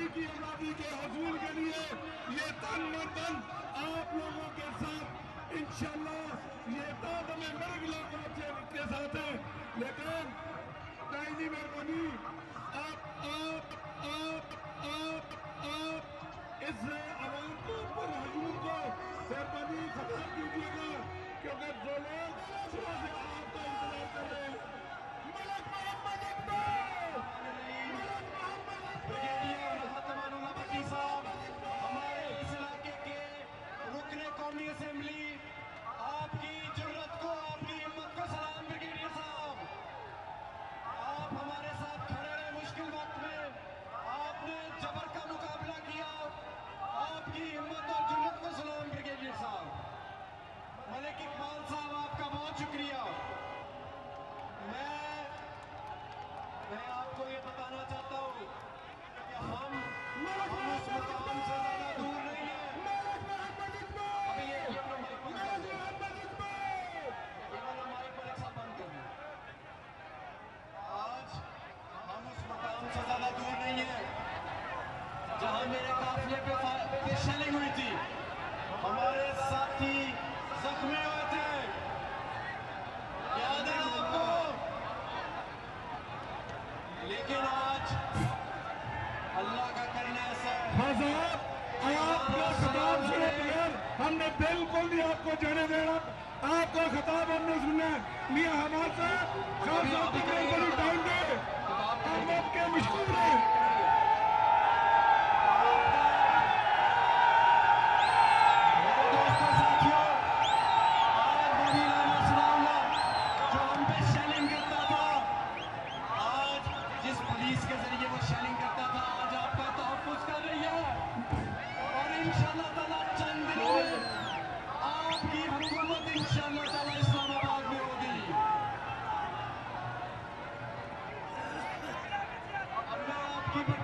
हकीकी आजादी के हसूल के लिए ये तन मन आप लोगों के साथ इंशाल्लाह ये तादम मर्ग के साथ है। लेकिन दाइनी मेहरबानी आप इस आवाम को पर हजूम को मेहरबानी खत्म कीजिएगा, क्योंकि जो लोग सुबह से आपका इंतजार कर रहे हैं। मलक मोहम्मद इकबाल, मलक मोहम्मद इकबाल साहब, हमारे इस इलाके के रुकने कौमी असेंबली, आपकी जुर्रत को, आपकी हिम्मत को सलाम। ब्रिगेडियर साहब, आप हमारे साथ खड़े रहे मुश्किल वक्त में, आपने जबर का मुकाबला किया, आपकी हिम्मत और जुर्रत को सलाम। ब्रिगेडियर साहब, मलिक इकबाल साहब, आपका बहुत शुक्रिया। मैं आपको ये बताना चाहता हूँ कि हम उस मुकाम से ज्यादा दूर नहीं है। अभी ये वाला माइक पर एक साथ बंद कर दो। आज हम उस मुकाम से ज्यादा दूर नहीं है जहां मेरे काफिले पे शेलिंग हुई थी, हमारे साथी जख्मी हुए थे, याद है आपको। लेकिन आज अल्लाह का करना ऐसा है, आपका खिताब सुने बगैर हमने बिल्कुल नहीं आपको जाने देना। आपका खिताब हमने सुना है। मियां हमाद साहब खास साहब को बड़ी टाइम दे, हम आपके मशहूर हैं। के जरिए वो शेलिंग करता था, आज आपका तहफ्फुज़ कर रही है। और इंशाअल्लाह ताला चंद दिनों में आपकी हुकूमत इंशाअल्लाह ताला इस्लामाबाद में होगी। अब मैं आपकी